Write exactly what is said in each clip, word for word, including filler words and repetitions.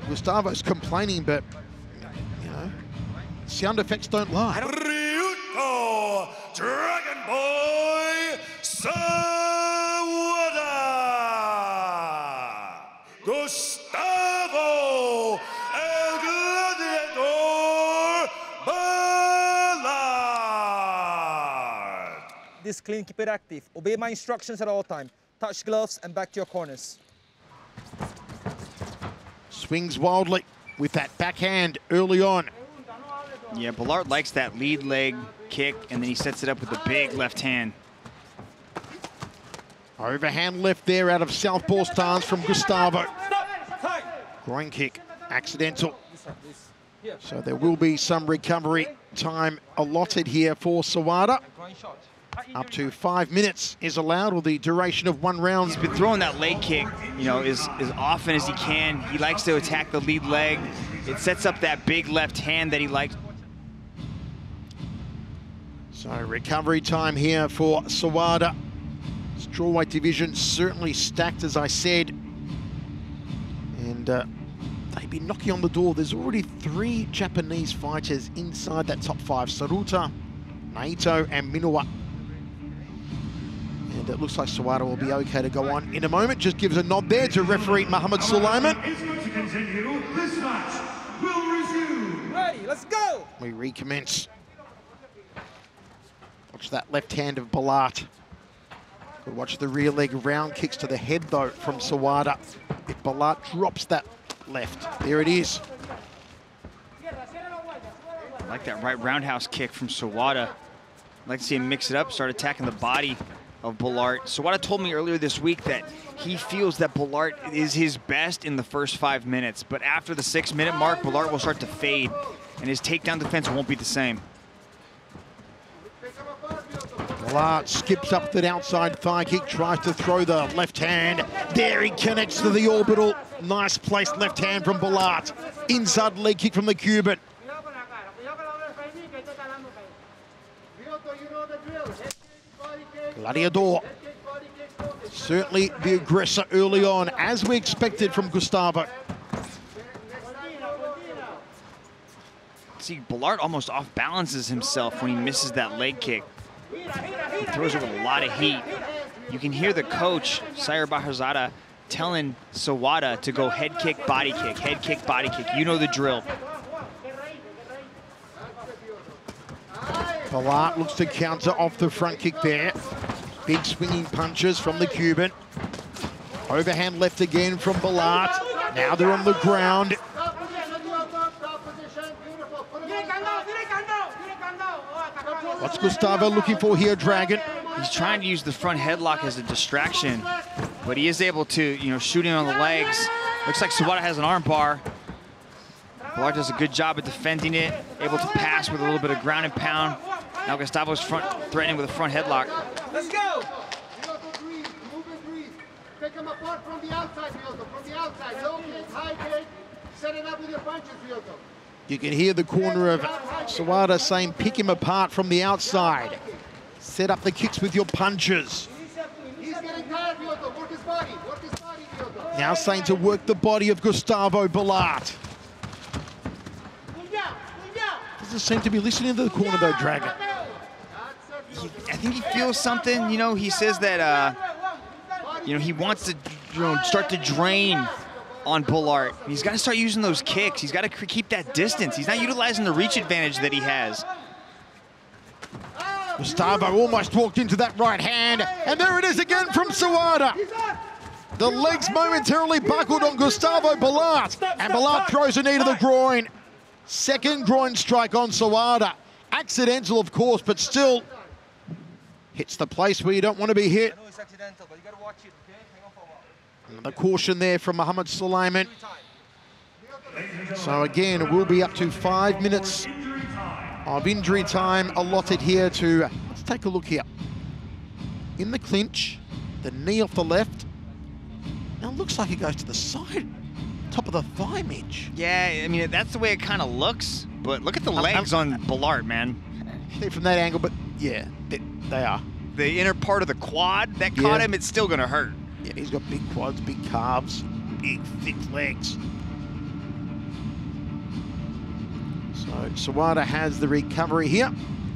Gustavo's complaining, but, you know, sound effects don't lie. Ryuto Dragon Boy Sawada! Gustavo El Gladiator Balart! This clean, keep it active. Obey my instructions at all time. Touch gloves and back to your corners. Swings wildly with that backhand early on. Yeah, Balart likes that lead leg kick, and then he sets it up with a big left hand. Overhand left there out of southpaw stance from Gustavo. Groin kick, accidental. So there will be some recovery time allotted here for Sawada. Up to five minutes is allowed, or the duration of one round. He's been throwing that leg kick, you know, as, as often as he can. He likes to attack the lead leg. It sets up that big left hand that he likes. So recovery time here for Sawada. Strawweight division certainly stacked, as I said. And uh, they've been knocking on the door. There's already three Japanese fighters inside that top five. Saruta, Naito, and Minowa. And it looks like Sawada will be okay to go on in a moment. Just gives a nod there to referee Muhammad Sulaiman. Is going to continue. This match will resume. Ready, let's go! We recommence. Watch that left hand of Balart. Good watch the rear leg round kicks to the head, though, from Sawada. If Balart drops that left, there it is. I like that right roundhouse kick from Sawada. I'd like to see him mix it up, start attacking the body of Balart. Sawada told me earlier this week that he feels that Balart is his best in the first five minutes, but after the six minute mark, Balart will start to fade, and his takedown defense won't be the same. Balart skips up that outside thigh kick, tries to throw the left hand. There he connects to the orbital. Nice placed left hand from Balart. Inside leg kick from the Cuban. Gladiador. Certainly the aggressor early on, as we expected from Gustavo. See, Balart almost off balances himself when he misses that leg kick. He throws it with a lot of heat. You can hear the coach, Sayer Baharzada, telling Sawada to go head kick, body kick, head kick, body kick. You know the drill. Balart looks to counter off the front kick there. Big swinging punches from the Cuban. Overhand left again from Balart. Now they're on the ground. What's Gustavo looking for here, Dragon? He's trying to use the front headlock as a distraction, but he is able to, you know, shoot in on the legs. Looks like Sawada has an arm bar. Balart does a good job at defending it, able to pass with a little bit of ground and pound. Now Gustavo's front threatening with a front headlock. Let's go! Take him apart from the outside, Ryuto, from the outside. Low kick, high kick, set it up with your punches, Ryuto. You can hear the corner of Sawada saying, pick him apart from the outside. Set up the kicks with your punches. He's getting tired, Ryuto. Work his body, work his body, Ryuto. Now saying to work the body of Gustavo Balart. Doesn't seem to be listening to the corner though, Dragon. He, I think he feels something, you know, he says that, uh, you know, he wants to, you know, start to drain on Balart. He's got to start using those kicks. He's got to keep that distance. He's not utilizing the reach advantage that he has. Gustavo almost walked into that right hand, and there it is again from Sawada. The legs momentarily buckled on Gustavo Balart, and Balart throws a knee to the groin. Second groin strike on Sawada. Accidental, of course, but still hits the place where you don't want to be hit. I know it's accidental, but you gotta watch it, okay? Hang on for a while. Another caution there from Muhammad Sulaiman. So again, it will be up to five minutes of injury time allotted here to, let's take a look here. In the clinch, the knee off the left. Now it looks like it goes to the side, top of the thigh, Mitch. Yeah, I mean, that's the way it kind of looks, but look at the legs on Balart, man. From that angle, but yeah, they, they are. The inner part of the quad that caught Yeah. him, it's still gonna hurt. Yeah, he's got big quads, big calves, big, thick legs. So Sawada has the recovery here.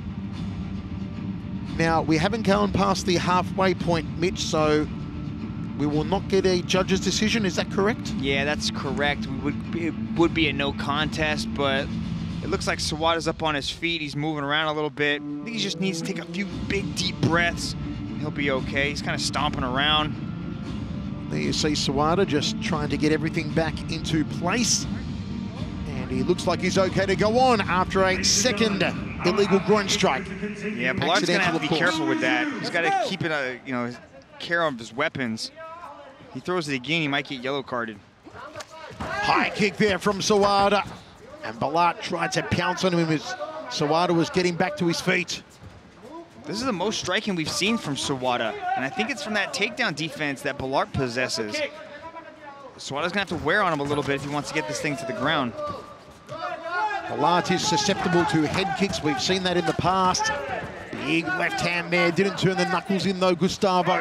Now, we haven't gone past the halfway point, Mitch, so we will not get a judge's decision. Is that correct? Yeah, that's correct. We would be, it would be a no contest, but it looks like Sawada's up on his feet. He's moving around a little bit. I think he just needs to take a few big, deep breaths, and he'll be okay. He's kind of stomping around. There you see Sawada just trying to get everything back into place. And he looks like he's okay to go on after a second illegal groin strike. Yeah, Ballart's going to have to be careful with that. He's got to keep it, uh, you know, care of his weapons. He throws it again, he might get yellow carded. High kick there from Sawada. And Balart tried to pounce on him as Sawada was getting back to his feet. This is the most striking we've seen from Sawada, and I think it's from that takedown defense that Balart possesses. Sawada's gonna have to wear on him a little bit if he wants to get this thing to the ground. Balart is susceptible to head kicks. We've seen that in the past. Big left hand there, didn't turn the knuckles in though, Gustavo.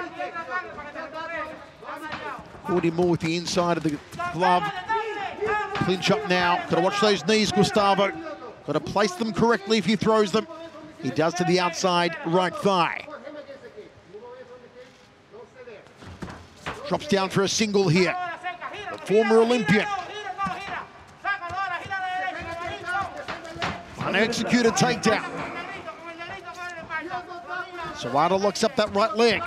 Caught him more with the inside of the glove. Clinch up now. Got to watch those knees, Gustavo. Got to place them correctly if he throws them. He does to the outside right thigh. Drops down for a single here. The former Olympian. Unexecuted takedown. Sawada locks up that right leg.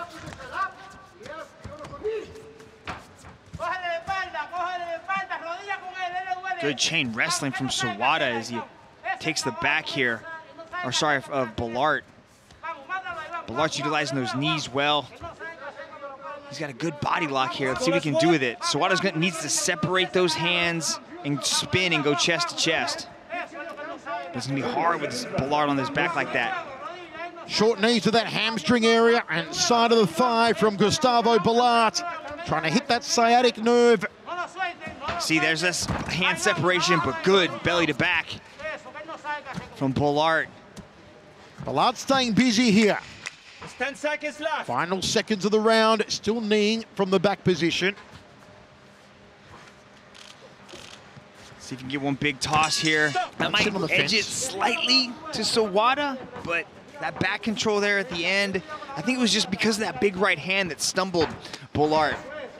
Good chain wrestling from Sawada as he takes the back here. Or sorry, of Balart. Balart's utilizing those knees well. He's got a good body lock here. Let's see what he can do with it. Sawada's gonna, needs to separate those hands and spin and go chest to chest. It's gonna be hard with Balart on his back like that. Short knee to that hamstring area and side of the thigh from Gustavo Balart. Trying to hit that sciatic nerve. See, there's this hand separation, but good belly to back from Balart. Balart staying busy here. It's ten seconds left. Final seconds of the round, still kneeing from the back position. See if you can get one big toss here. That might edge it slightly to Sawada, but that back control there at the end, I think it was just because of that big right hand that stumbled Balart.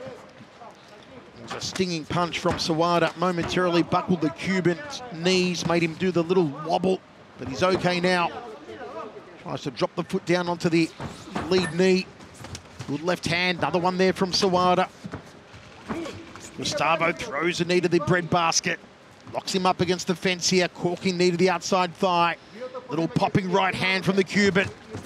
It was a stinging punch from Sawada, momentarily buckled the Cuban's knees, made him do the little wobble, but he's okay now. Tries to drop the foot down onto the lead knee. Good left hand, another one there from Sawada. Gustavo throws a knee to the breadbasket. Locks him up against the fence here, corking knee to the outside thigh. Little popping right hand from the Cuban.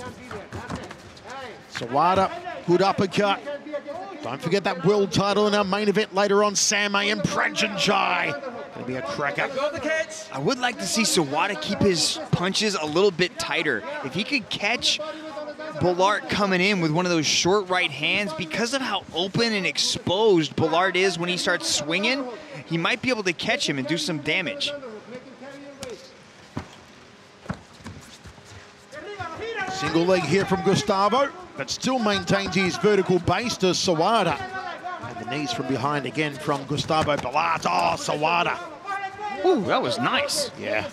Sawada, good uppercut. Don't forget that world title in our main event later on, Sam A and Prajanjai. Gonna be a cracker. I would like to see Sawada keep his punches a little bit tighter. If he could catch Balart coming in with one of those short right hands, because of how open and exposed Balart is when he starts swinging, he might be able to catch him and do some damage. Single leg here from Gustavo, but still maintains his vertical base to Sawada. And the knees from behind again from Gustavo Balart. Oh, Sawada. Ooh, that was nice. Yeah.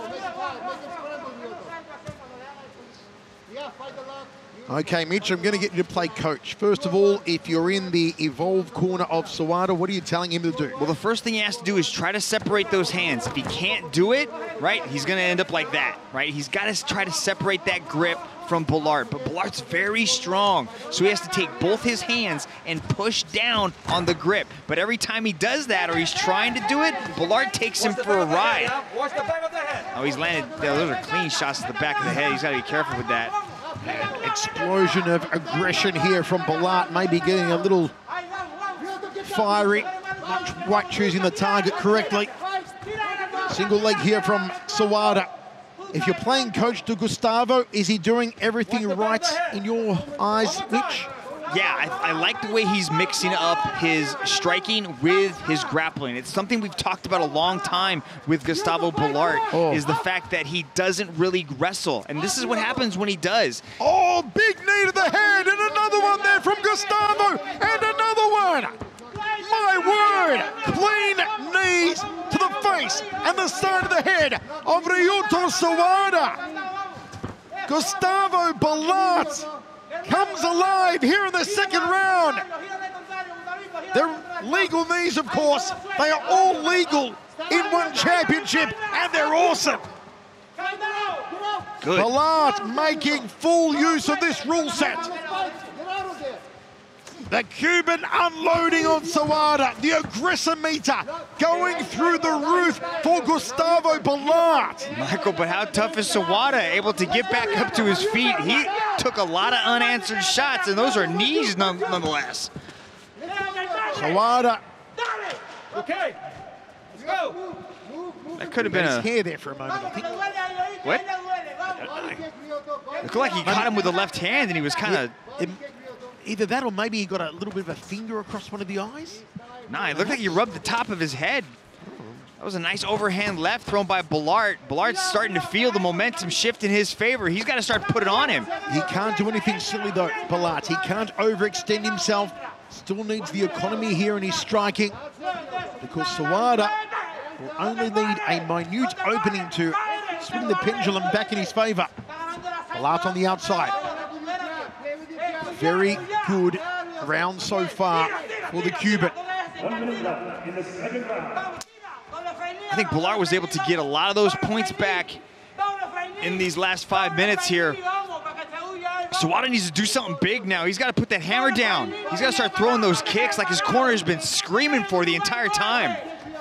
Okay, Mitch, I'm going to get you to play coach. First of all, if you're in the evolved corner of Sawada, what are you telling him to do? Well, the first thing he has to do is try to separate those hands. If he can't do it, right, he's going to end up like that, right? He's got to try to separate that grip from Balart, but Balart's very strong, so he has to take both his hands and push down on the grip. But every time he does that, or he's trying to do it, Balart takes him for a ride. Oh, he's landed, those are clean shots to the back of the head. He's got to be careful with that. An explosion of aggression here from Balart, maybe getting a little fiery, not quite choosing the target correctly. Single leg here from Sawada. If you're playing coach to Gustavo, is he doing everything right in your eyes, Mitch? Yeah, I, I like the way he's mixing up his striking with his grappling. It's something we've talked about a long time with Gustavo Balart, oh. is the fact that he doesn't really wrestle. And this is what happens when he does. Oh, big knee to the head, and another one there from Gustavo, and another one. My word, clean knees to the face face and the side of the head of Ryuto Sawada. Gustavo Balart comes alive here in the second round. They're legal knees, of course. They are all legal in one championship, and they're awesome. Good. Balart making full use of this rule set. The Cuban unloading on Sawada. The aggressor meter going through the roof for Gustavo Balart. Michael, but how tough is Sawada able to get back up to his feet? He took a lot of unanswered shots, and those are knees none, nonetheless. Sawada. Okay, let's go. That could have Got been his a... hair there for a moment, I think. What? It looked like he caught him with the left hand, and he was kind of... It- Either that or maybe he got a little bit of a finger across one of the eyes. Nah, it looked like he rubbed the top of his head. That was a nice overhand left thrown by Balart. Balart's starting to feel the momentum shift in his favor. He's got to start putting it on him. He can't do anything silly though, Balart. He can't overextend himself. Still needs the economy here in his striking, because Sawada will only need a minute opening to swing the pendulum back in his favor. Balart on the outside. Very good round so far for the Cuban. I think Balart was able to get a lot of those points back in these last five minutes here. Sawada needs to do something big now. He's got to put that hammer down. He's got to start throwing those kicks like his corner has been screaming for the entire time.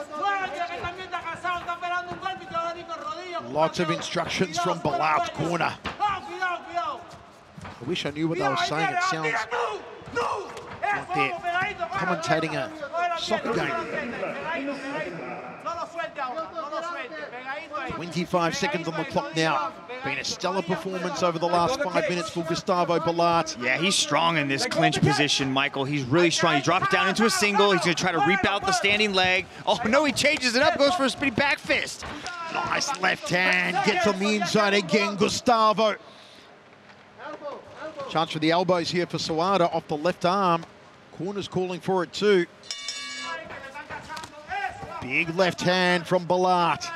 Lots of instructions from Balart's corner. I wish I knew what they were saying. It sounds like they're commentating a soccer game. twenty-five seconds on the clock now. Been a stellar performance over the last five minutes for Gustavo Balart. Yeah, he's strong in this clinch position, Michael. He's really strong. He drops down into a single. He's going to try to reap out the standing leg. Oh, no, he changes it up, goes for a spinning back fist. Nice left hand, gets on the inside again, Gustavo. Chance for the elbows here for Sawada off the left arm. Corner's calling for it too. Big left hand from Balart.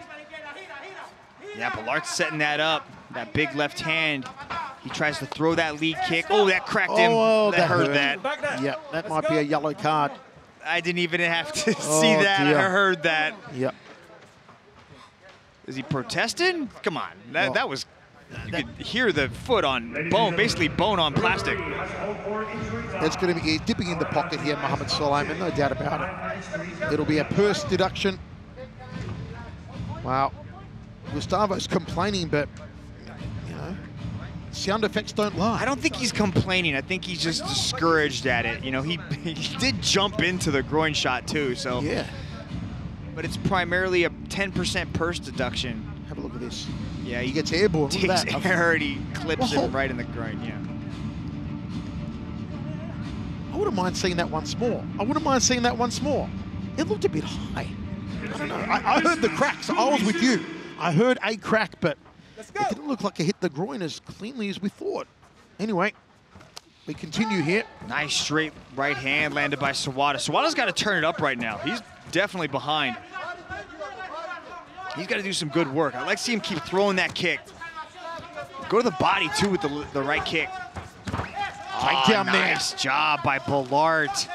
Yeah, Balart's setting that up. That big left hand. He tries to throw that lead kick. Oh, that cracked him. Oh, that, that hurt, hurt. that. Yep, that might be a yellow card. I didn't even have to Oh, see that. dear. I heard that. Yep. Is he protesting? Come on. That, Well, that was... You could hear the foot on bone, basically bone on plastic. That's going to be dipping in the pocket here, Mohammed Suleiman, no doubt about it. It'll be a purse deduction. Wow. Gustavo's complaining, but, you know, sound effects don't lie. I don't think he's complaining. I think he's just discouraged at it. You know, he, he did jump into the groin shot too, so. Yeah. But it's primarily a ten percent purse deduction. Have a look at this. Yeah, He gets airborne. Look at takes that. air and he clips Whoa. him right in the groin, yeah. I wouldn't mind seeing that once more. I wouldn't mind seeing that once more. It looked a bit high. I don't know. I, I heard the cracks. I was with you. I heard a crack, but it didn't look like it hit the groin as cleanly as we thought. Anyway, we continue here. Nice straight right hand landed by Sawada. Sawada's got to turn it up right now. He's definitely behind. He's got to do some good work. I'd like to see him keep throwing that kick. Go to the body, too, with the, the right kick. Take down there. Nice job by Balart.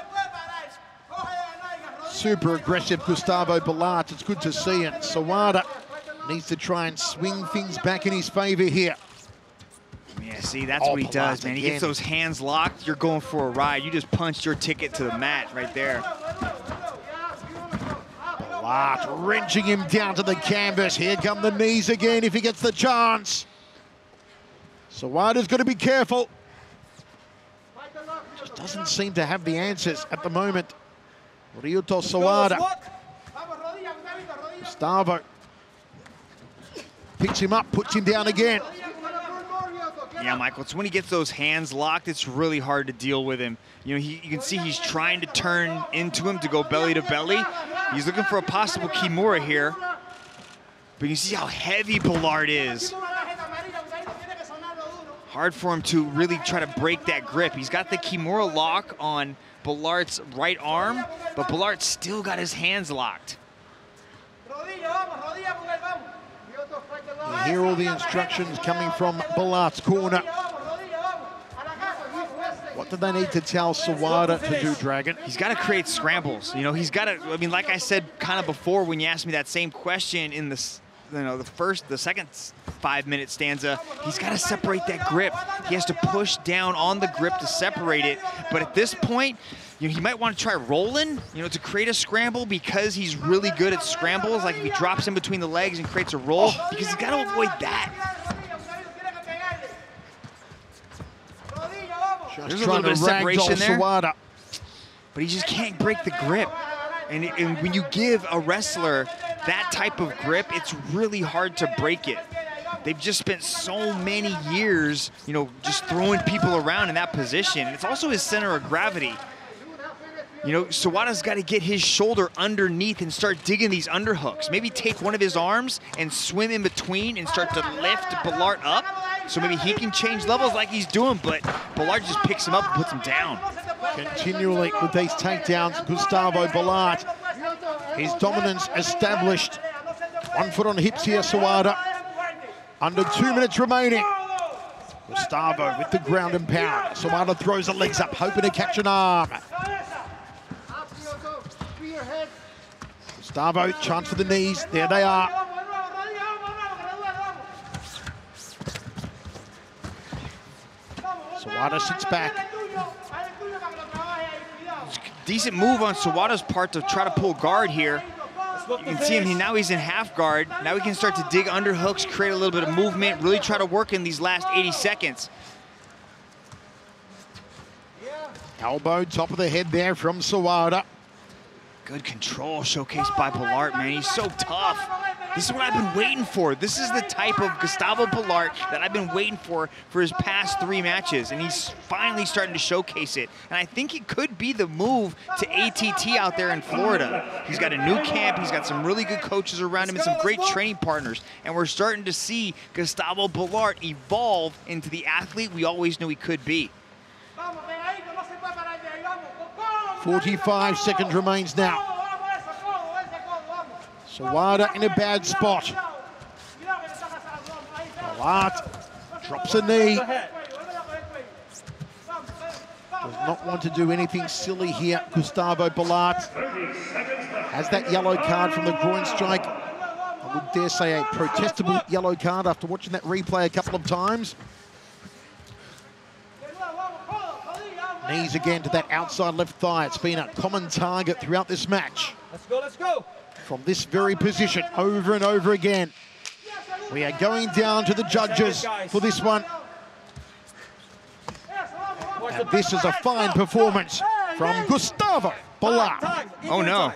Super aggressive Gustavo Balart. It's good to see it. Sawada needs to try and swing things back in his favor here. Yeah, see, that's Oh, what he does, Balart man. He again. gets those hands locked. You're going for a ride. You just punched your ticket to the mat right there. Balart wrenching him down to the canvas. Here come the knees again if he gets the chance. Sawada's got to be careful. Just doesn't seem to have the answers at the moment. Ryuto Sawada. Gustavo picks him up, puts him down again. Yeah, Michael, it's when he gets those hands locked, it's really hard to deal with him. You know, he, you can see he's trying to turn into him to go belly to belly. He's looking for a possible Kimura here. But you see how heavy Balart is. Hard for him to really try to break that grip. He's got the Kimura lock on Ballart's right arm, but Balart still got his hands locked. You hear all the instructions coming from Balart's corner. What do they need to tell Sawada to do, Dragon? He's got to create scrambles. You know, he's got to, I mean, like I said kind of before when you asked me that same question in the, you know, the first, the second five-minute stanza, he's got to separate that grip. He has to push down on the grip to separate it. But at this point, you know, he might want to try rolling, you know, to create a scramble because he's really good at scrambles. Like if he drops in between the legs and creates a roll, because he's got to avoid that. Just There's a little bit of separation there, Sawada. but he just can't break the grip. And, it, and when you give a wrestler that type of grip, it's really hard to break it. They've just spent so many years, you know, just throwing people around in that position. It's also his center of gravity. You know, Sawada's got to get his shoulder underneath and start digging these underhooks. Maybe take one of his arms and swim in between and start to lift Balart up. So maybe he can change levels like he's doing, but Balart just picks him up and puts him down. Continually with these takedowns, Gustavo Balart. His dominance established. One foot on the hips here, Sawada. Under two minutes remaining. Gustavo with the ground and pound. Sawada throws the legs up, hoping to catch an arm. Gustavo, chance for the knees. There they are. Sawada sits back. Decent move on Sawada's part to try to pull guard here. You can see him, he, now he's in half guard. Now he can start to dig underhooks, create a little bit of movement, really try to work in these last eighty seconds. Elbow, top of the head there from Sawada. Good control showcased by Balart, man. He's so tough. This is what I've been waiting for. This is the type of Gustavo Balart that I've been waiting for for his past three matches, and he's finally starting to showcase it. And I think it could be the move to A T T out there in Florida. He's got a new camp. He's got some really good coaches around him and some great training partners. And we're starting to see Gustavo Balart evolve into the athlete we always knew he could be. forty-five seconds remains now. Sawada in a bad spot. Balart drops a knee. Does not want to do anything silly here. Gustavo Balart has that yellow card from the groin strike. I would dare say a protestable yellow card after watching that replay a couple of times. Knees again to that outside left thigh. It's been a common target throughout this match. Let's go, let's go. From this very position, over and over again. We are going down to the judges for this one. And this is a fine performance from Gustavo Balart. Oh no.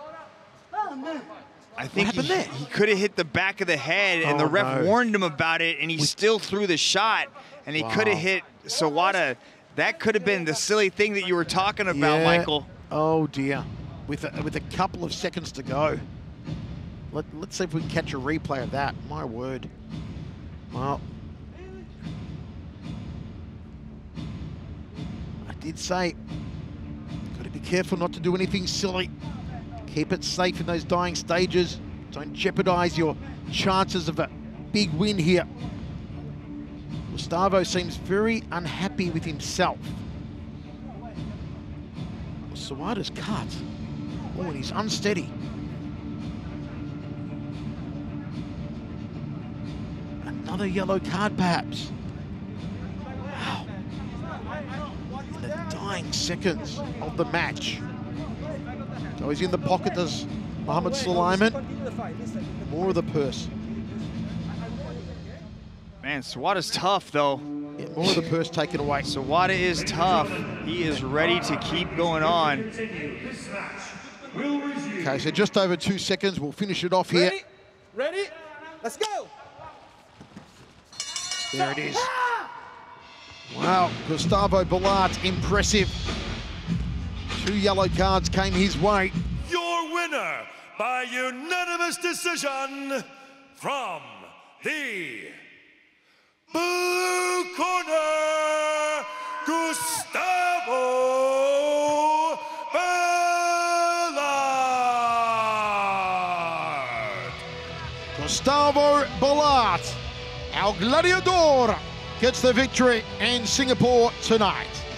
I think he, he could have hit the back of the head, and Oh, the ref no. warned him about it, and he still threw the shot, and he Wow. could have hit Sawada. That could have been the silly thing that you were talking about, Yeah. Michael. Oh dear. With a, with a couple of seconds to go. Let, let's see if we can catch a replay of that. My word. Well, I did say, got to be careful not to do anything silly. Keep it safe in those dying stages. Don't jeopardize your chances of a big win here. Gustavo seems very unhappy with himself. Sawada's cut. Oh, and he's unsteady. Another yellow card, perhaps. Wow. In the dying seconds of the match. So he's in the pocket, does Muhammad Sulaiman. More of the purse. Man, Sawada's tough, though. Yeah, more of the purse taken away. Sawada is tough. He is ready to keep going on. Okay, so just over two seconds. We'll finish it off here. Ready? Ready? Let's go. There it is. Wow, Gustavo Balart, impressive. Two yellow cards came his way. Your winner by unanimous decision from the blue corner, Gustavo Balart. Gustavo Balart, our gladiador, gets the victory in Singapore tonight.